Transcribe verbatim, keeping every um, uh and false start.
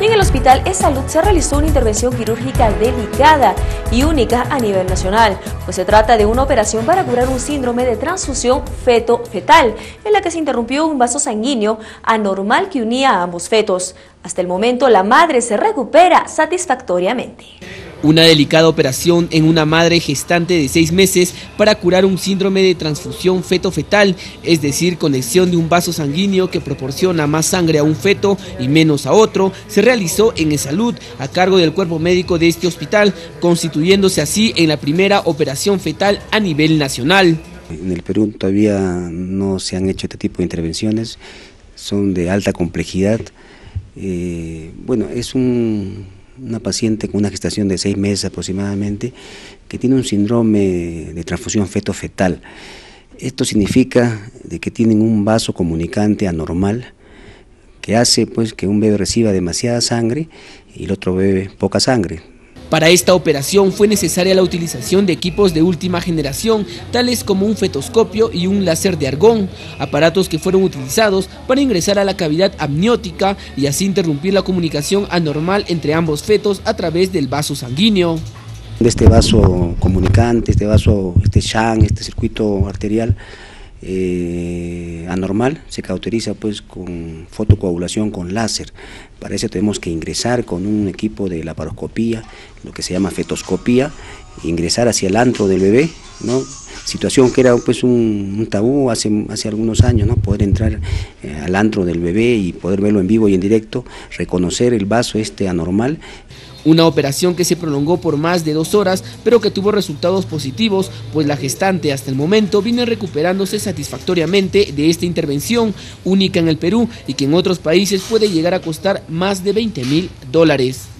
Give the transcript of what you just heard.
En el Hospital E-Salud se realizó una intervención quirúrgica delicada y única a nivel nacional, pues se trata de una operación para curar un síndrome de transfusión feto-fetal, en la que se interrumpió un vaso sanguíneo anormal que unía a ambos fetos. Hasta el momento la madre se recupera satisfactoriamente. Una delicada operación en una madre gestante de seis meses para curar un síndrome de transfusión feto-fetal, es decir, conexión de un vaso sanguíneo que proporciona más sangre a un feto y menos a otro, se realizó en E-Salud a cargo del cuerpo médico de este hospital, constituyéndose así en la primera operación fetal a nivel nacional. En el Perú todavía no se han hecho este tipo de intervenciones, son de alta complejidad. Eh, bueno, es un... una paciente con una gestación de seis meses aproximadamente, que tiene un síndrome de transfusión feto-fetal. Esto significa de que tienen un vaso comunicante anormal, que hace pues que un bebé reciba demasiada sangre y el otro bebé poca sangre. Para esta operación fue necesaria la utilización de equipos de última generación, tales como un fetoscopio y un láser de argón, aparatos que fueron utilizados para ingresar a la cavidad amniótica y así interrumpir la comunicación anormal entre ambos fetos a través del vaso sanguíneo. De este vaso comunicante, este vaso, este shunt, este circuito arterial eh, anormal, se cauteriza pues con fotocoagulación con láser. Para eso tenemos que ingresar con un equipo de laparoscopía, lo que se llama fetoscopía, ingresar hacia el antro del bebé, ¿no? Situación que era pues un, un tabú hace, hace algunos años, ¿no? Poder entrar eh, al antro del bebé y poder verlo en vivo y en directo, reconocer el vaso este anormal. Una operación que se prolongó por más de dos horas, pero que tuvo resultados positivos, pues la gestante hasta el momento viene recuperándose satisfactoriamente de esta intervención, única en el Perú y que en otros países puede llegar a costar más de veinte mil dólares.